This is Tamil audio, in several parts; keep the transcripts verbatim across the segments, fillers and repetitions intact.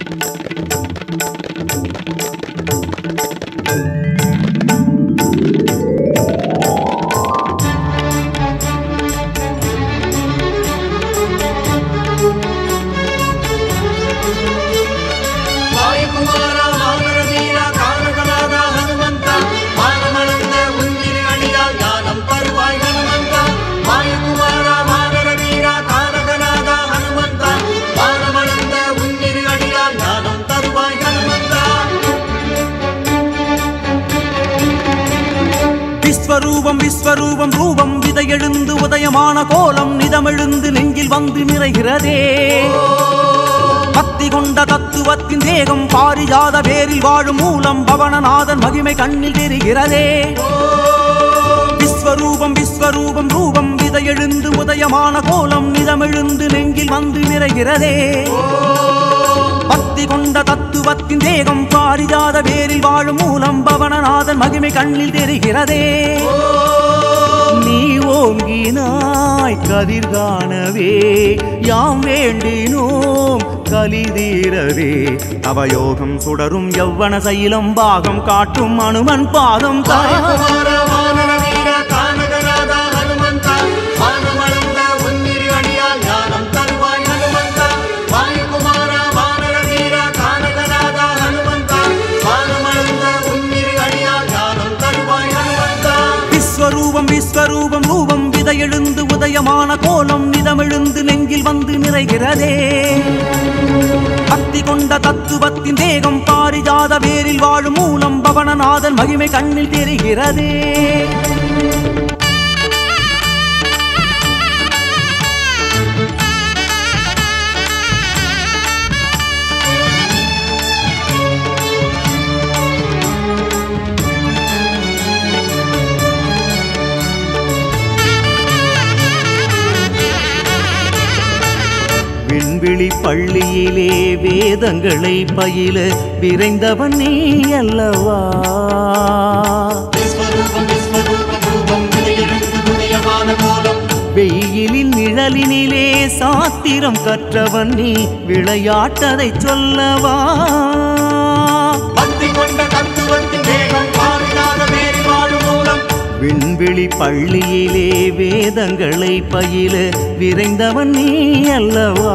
விஸ்வரூபம் விஸ்வரூபம் ரூபம் விதையெழுந்து உதயமான கோலம் நிதமெழுந்து நெஞ்சில் வந்து நிறைகிறதே. பக்தி கொண்ட தத்துவத்தின் தேகம் பாரிஜாத வேரில் வாழும் மூலம் பவனநாதன் மகிமை கண்ணில் தெரிகிறதே. விஸ்வரூபம் விஸ்வரூபம் ரூபம் விதையெழுந்து உதயமான கோலம் நிதமெழுந்து நெஞ்சில் வந்து நிறைகிறதே. பக்தி கொண்ட தத்துவத்தின் தேகம் பாரிஜாத வேரில் வாழும் மூலம் பவனநாதன் மகிமை கண்ணில் தெரிகிறதே. நீ ஓங்கினாய் கதிர் காணவே யாம் வேண்டினோம் கலிதீரவே. அவயோகம் சுடரும் யவ்வன சைலம் பாகம் காட்டும் அனுமன் பாதம் தாய். விஸ்வரூபம் விஸ்வரூபம் ரூபம் விதையெழுந்து உதயமான கோலம் நிதமெழுந்து நெஞ்சில் வந்து நிறைகிறதே. பக்தி கொண்ட தத்துவத்தின் தேகம் பாரிஜாத வேரில் வாழும் மூலம் பவனநாதன் மகிமை கண்ணில் தெரிகிறதே. விண்வெளி பள்ளியிலே வேதங்களை பயில விரைந்தவன் நீ அல்லவா. வெயிலின் நிழலினிலே சாத்திரம் கற்றவன் நீ விளையாட்டதை சொல்லவா. விண்வெளி பள்ளியிலே வேதங்களை பயில விரைந்தவன் நீ அல்லவா.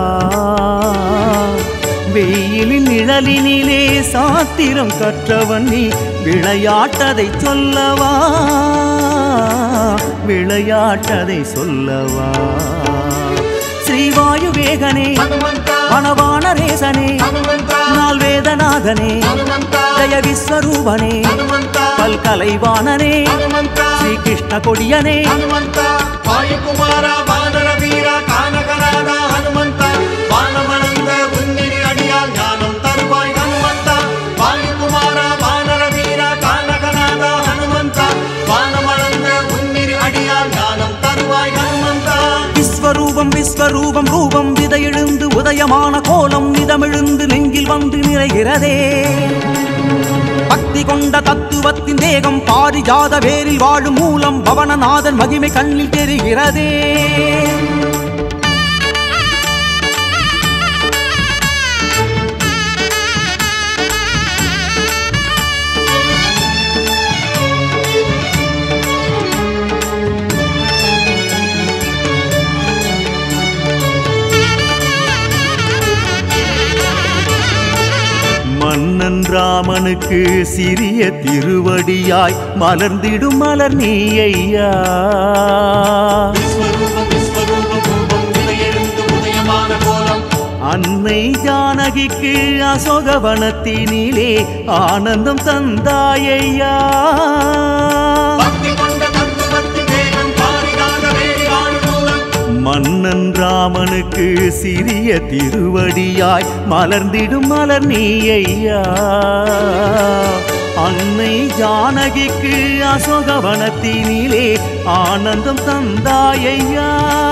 வெயிலின் நிழலினிலே சாத்திரம் கற்றவன் நீ விளையாட்டதை சொல்லவா. விளையாட்டதை சொல்லவா. ஸ்ரீவாயு வேகனே வனவான ரேசனே நாள் வேதநாதனே ஜய விஸ்வரூபனே பல்கலைவாணனே ஸ்ரீ கிருஷ்ண கொடியனே விஸ்வரூபம் விஸ்வரூபம் ரூபம் விதையெழுந்து உதயமான கோலம் நிதமெழுந்து நெஞ்சில் வந்து நிறைகிறதே. பக்தி கொண்ட தத்துவத்தின் தேகம் பாரிஜாத வேரில் வாழும் மூலம் பவனநாதன் மகிமை கண்ணில் தெரிகிறதே. மன்னன் ராமனுக்கு சிறிய திருவடியாய் மலர்ந்திடும் மலர் நீ ஐயா. அன்னை ஜானகிக்கு அசோகவனத்தினிலே ஆனந்தம் தந்தாயையா. மன்னன் ராமனுக்கு சிறிய திருவடியாய் மலர்ந்திடும் மலர் நீ ஐயா. அன்னை ஜானகிக்கு அசோகவனத்தினிலே ஆனந்தம் தந்தாயையா.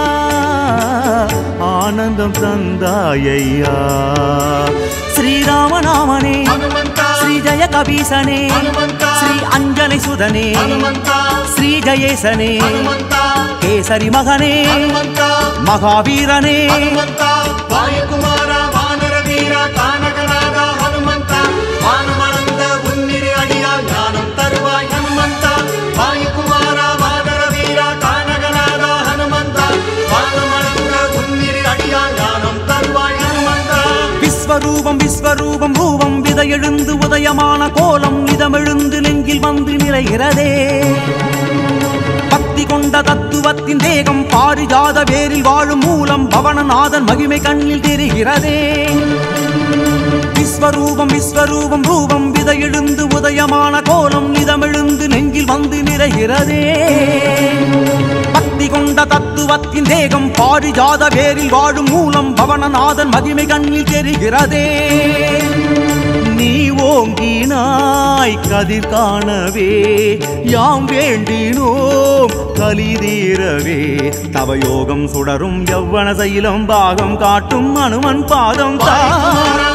ஆனந்தம் தந்தாயையா. ஸ்ரீராமநாமனே ஸ்ரீ ஜய கபீசனே ஸ்ரீ அஞ்சனை சுதனே ஸ்ரீ ஜயேசனே கேசரி மகனே மகாவீரனே வாயுகுமார வானர வீர கானகநாத விஸ்வரூபம் விஸ்வரூபம் ரூபம் விதையெழுந்து உதயமான கோலம் இதமெழுந்து நெஞ்சில் வந்து நிறைகிறதே பக்தி கொண்ட தத்துவத்தின் தேகம் பாரிஜாத வேரில் வாழும் மூலம் பவனநாதன் மகிமை கண்ணில் தெரிகிறதே விஸ்வரூபம் விஸ்வரூபம் ரூபம் விதையெழுந்து உதயமான கோலம் இதமெழுந்து நெஞ்சில் வந்து நிறைகிறதே பக்தி கொண்ட தத்துவத்தின் தேகம் பாரிஜாத வேரில் வாழும் மூலம் பவனநாதன் மகிமை கண்ணில் தெரிகிறதே நீ ஓங்கினாய் கதிர் காணவே யாம் வேண்டினோம் கலிதீரவே தவயோகம் சுடரும் யவ்வன சைலம் பாகம் காட்டும் அனுமன் பாதம் தான்